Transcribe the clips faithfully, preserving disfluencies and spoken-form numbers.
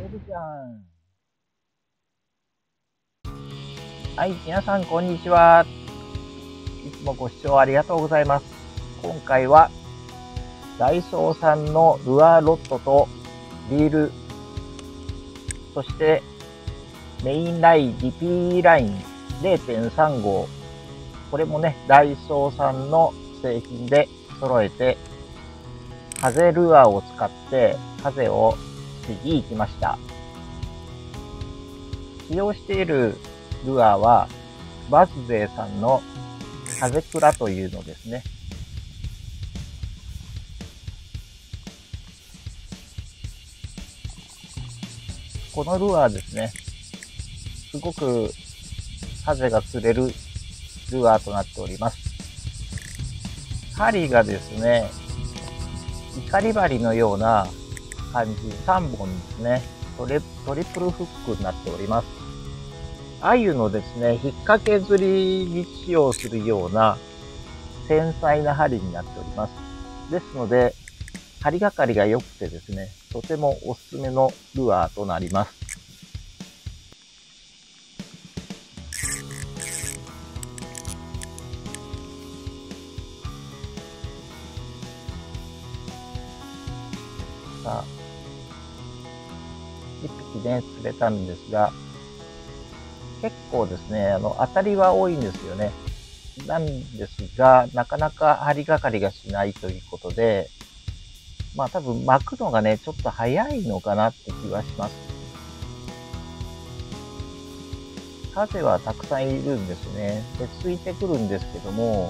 エルちゃん。はい、皆さんこんにちは。いつもご視聴ありがとうございます。今回はダイソーさんのルアーロッドとリール、そしてメインラインリピーライン れいてんさんごう、これもねダイソーさんの製品で揃えて風ルアーを使って風を釣りに行きました。使用しているルアーはバズゼーさんの風クラというのですね。このルアーですね、すごく風が釣れるルアーとなっております。針がですね、イカリ針のような感じ、さんぼんですね、トリ、トリプルフックになっております。鮎のですね、引っ掛け釣りに使用するような繊細な針になっております。ですので、針がかりが良くてですね、とてもおすすめのルアーとなります。さあ、一匹ね、釣れたんですが、結構ですね、あの、当たりは多いんですよね。なんですが、なかなか針がかりがしないということで、まあ多分巻くのがね、ちょっと早いのかなって気はします。風はたくさんいるんですね。で、ついてくるんですけども、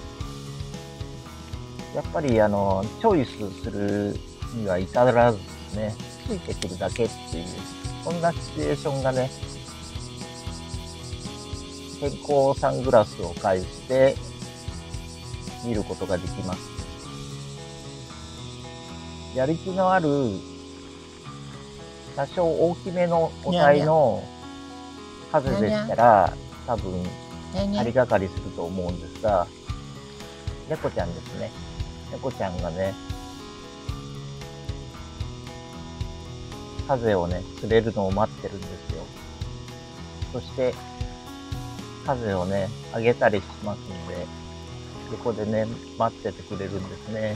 やっぱりあの、チョイスするには至らずですね、ついてくるだけっていう、そんなシチュエーションがね、健康サングラスを介して見ることができます。やる気のある、多少大きめの個体の風でしたら、多分、針がかりすると思うんですが、猫ちゃんですね。猫ちゃんがね、風をね、釣れるのを待ってるんですよ。そして、風をね、あげたりしますんで、横でね、待っててくれるんですね。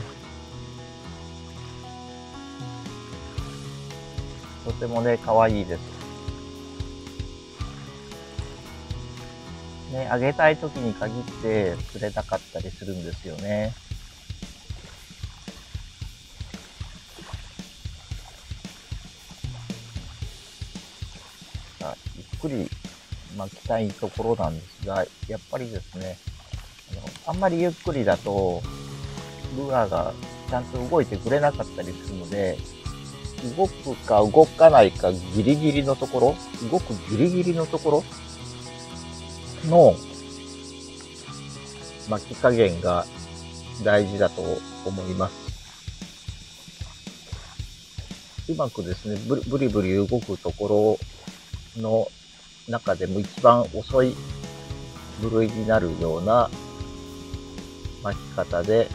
とてもね、可愛いです。ね、あげたい時に限って釣れなかったりするんですよね。さあ、ゆっくり巻きたいところなんですが、やっぱりですね、あの、あんまりゆっくりだと、ルアーがちゃんと動いてくれなかったりするので、動くか動かないかギリギリのところ、動くギリギリのところの巻き加減が大事だと思います。うまくですね、ブリブリブリ動くところの中でも一番遅い部類になるような巻き方で、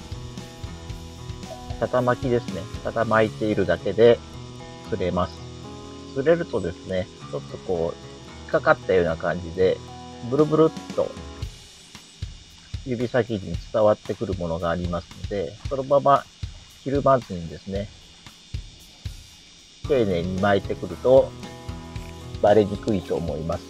肩巻きですね。肩巻いているだけで釣れます。釣れるとですね、ちょっとこう、引っかかったような感じで、ブルブルっと指先に伝わってくるものがありますので、そのままひるまずにですね、丁寧に巻いてくるとバレにくいと思います。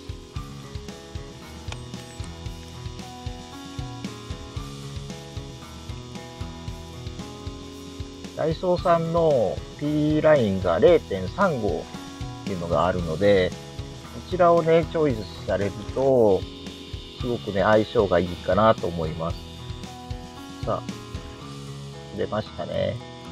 ダイソーさんの P ラインが れいてんさんごうっていうのがあるので、こちらをね、チョイスされると、すごくね、相性がいいかなと思います。さあ、出ましたね。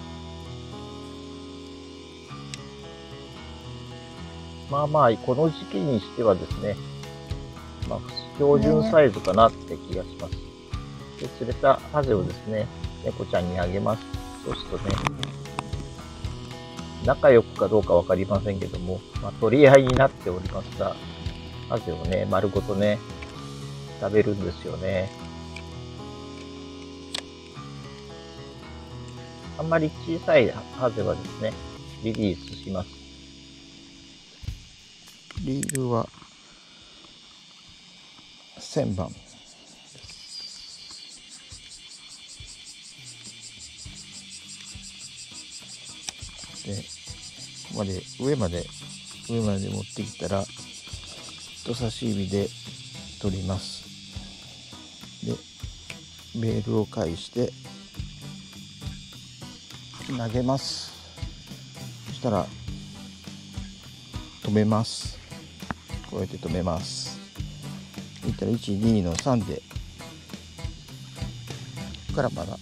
まあまあ、この時期にしてはですね、まあ、標準サイズかなって気がします。で、釣れたハゼをですね、猫ちゃんにあげます。そうするとね、仲良くかどうかわかりませんけども、まあ、取り合いになっておりますが、ハゼをね、丸ごとね、食べるんですよね。あんまり小さいハゼはですね、リリースします。 リールは旋盤で、ここまで上まで上まで持ってきたら人差し指で取ります。でベールを返して投げます。そしたら止めます。こうやって止めます。いったらいち、にのさんで、ここからまだ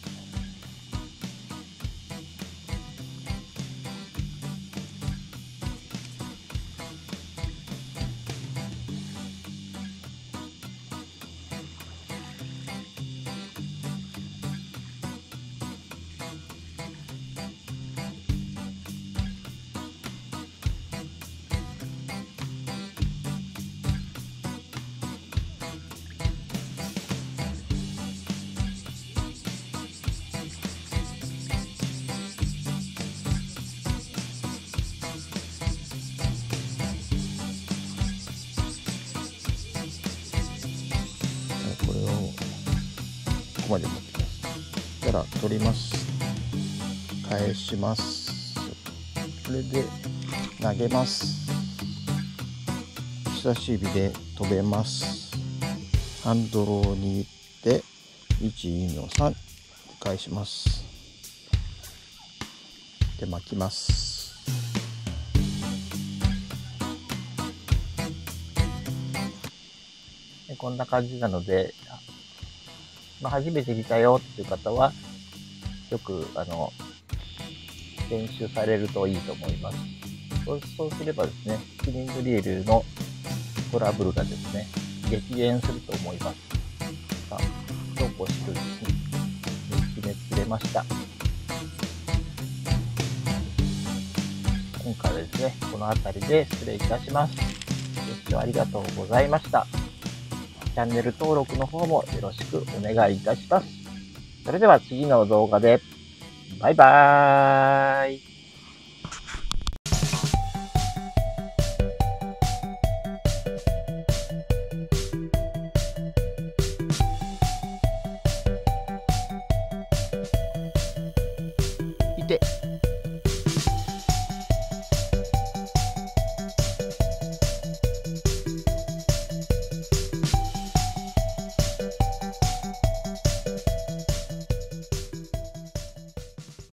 これをここまで持ってきます。そしたら取ります。返します。それで投げます。人差し指で止めます。ハンドルを握っていち、にのさん返します。で巻きます。こんな感じなので、まあ、初めて見たよっていう方はよくあの練習されるといいと思います。そう、そうすればですね、スピニングリールのトラブルがですね、激減すると思います。さあ、そうこうしてるうちに決めきれました。今回はですね、この辺りで失礼いたします。ご視聴ありがとうございました。チャンネル登録の方もよろしくお願いいたします。それでは次の動画で、バイバーイ。いて。